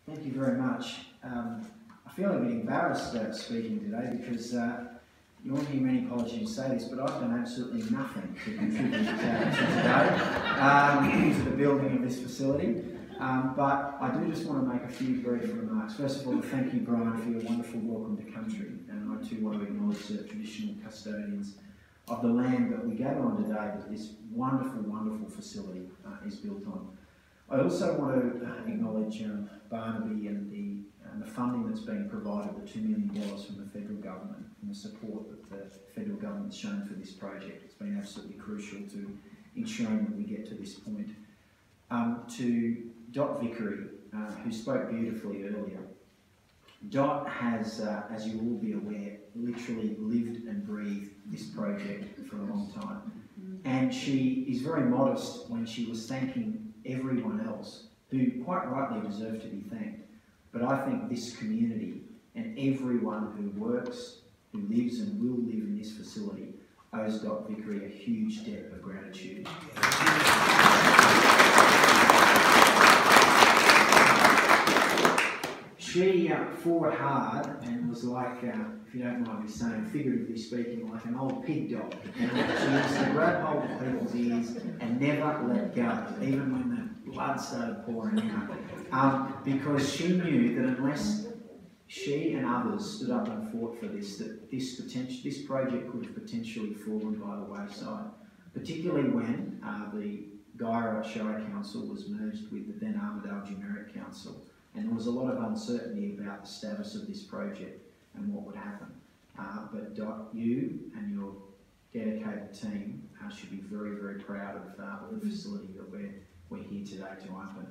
Thank you very much. I feel a bit embarrassed speaking today because you won't hear many politicians say this, but I've done absolutely nothing to contribute today to the building of this facility. But I do just want to make a few brief remarks. First of all, thank you, Brian, for your wonderful welcome to country. And I too want to acknowledge the traditional custodians of the land that we gather on today that this wonderful, wonderful facility is built on. I also want to acknowledge Barnaby and the funding that's being provided, the $2 million from the federal government, and the support that the federal government's shown for this project. It's been absolutely crucial to ensuring that we get to this point. To Dot Vickery, who spoke beautifully earlier. Dot has, as you will all be aware, literally lived and breathed this project for a long time. And she is very modest when she was thanking everyone else, who quite rightly deserve to be thanked. But I think this community and everyone who works, who lives and will live in this facility owes Dot Vickery a huge debt of gratitude. She fought hard and was like, if you don't mind me saying, figuratively speaking, like an old pig dog. And she used to grab hold of people's ears and never let go, even when the blood started pouring out. Because she knew that unless she and others stood up and fought for this, that this project could have potentially fallen by the wayside, particularly when the Guyra Shire Council was merged with the then Armidale Generic Council. And there was a lot of uncertainty about the status of this project and what would happen. But Dot, you and your dedicated team should be very, very proud of the facility that we're here today to open.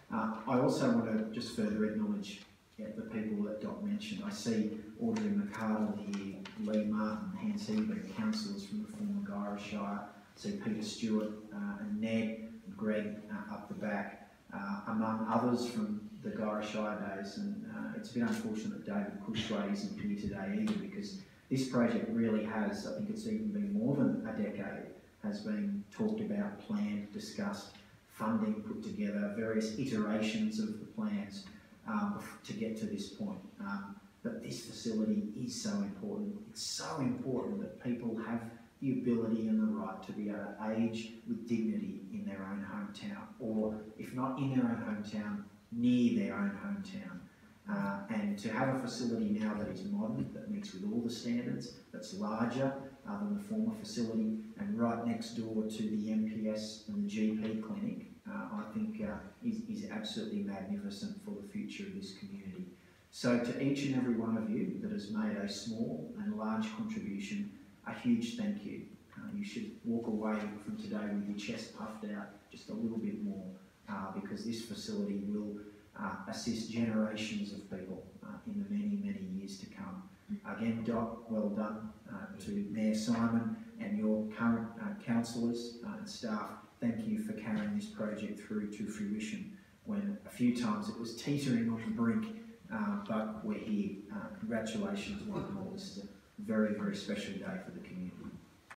I also want to just further acknowledge the people that Dot mentioned. I see Audrey McCardle here, Lee Martin, Hans Hebert, councillors from the former Guyra Shire. I see Peter Stewart and Ned and Greg up the back, among others from the Guyra Shire days, and it's a bit unfortunate that David Cushway isn't here today either, because this project really has, I think it's even been more than a decade, has been talked about, planned, discussed, funding put together, various iterations of the plans to get to this point. But this facility is so important. It's so important that people have the ability and the right to be able to age with dignity in their own hometown, or if not in their own hometown, near their own hometown. And to have a facility now that is modern, that meets with all the standards, that's larger than the former facility, and right next door to the MPS and the GP clinic, I think is absolutely magnificent for the future of this community. So to each and every one of you that has made a small and large contribution, a huge thank you. You should walk away from today with your chest puffed out just a little bit more, because this facility will assist generations of people in the many, many years to come. Again, Dot, well done to Mayor Simon and your current councillors and staff. Thank you for carrying this project through to fruition when a few times it was teetering on the brink, but we're here. Congratulations, one and all. This is a very, very special day for the community.